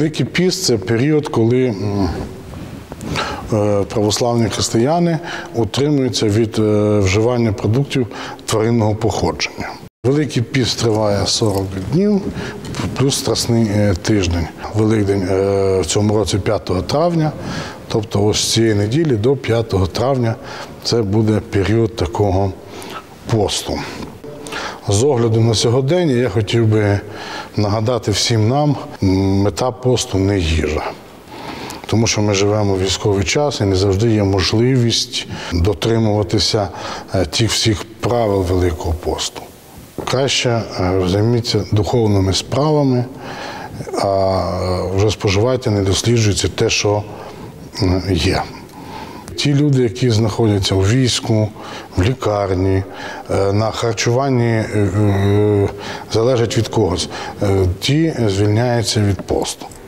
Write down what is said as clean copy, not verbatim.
Великий піст – це період, коли православні християни утримуються від вживання продуктів тваринного походження. Великий піст триває 40 днів, плюс Страсний тиждень. Великдень в цьому році 5 травня, тобто ось з цієї неділі до 5 травня це буде період такого посту. З огляду на сьогодення я хотів би нагадати всім нам, мета посту не їжа. Тому що ми живемо в військовий час і не завжди є можливість дотримуватися тих всіх правил Великого посту. Краще займіться духовними справами, а вже споживайте, не досліджуйте те, що є. Ті люди, які знаходяться у війську, в лікарні, на харчуванні залежать від когось, ті звільняються від посту.